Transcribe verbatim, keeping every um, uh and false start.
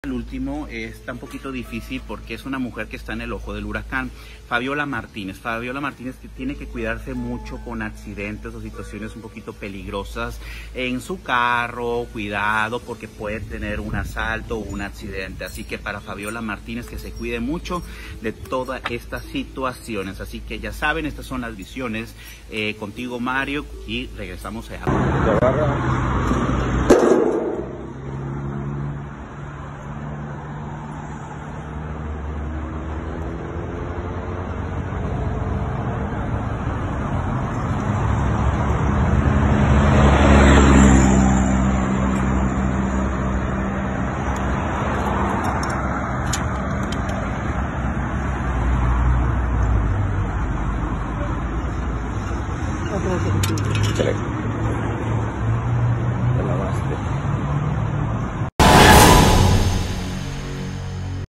El último está un poquito difícil porque es una mujer que está en el ojo del huracán. Fabiola Martínez. Fabiola Martínez que tiene que cuidarse mucho con accidentes o situaciones un poquito peligrosas en su carro. Cuidado porque puede tener un asalto o un accidente. Así que para Fabiola Martínez que se cuide mucho de todas estas situaciones. Así que ya saben, estas son las visiones. Eh, contigo, Mario, y regresamos a...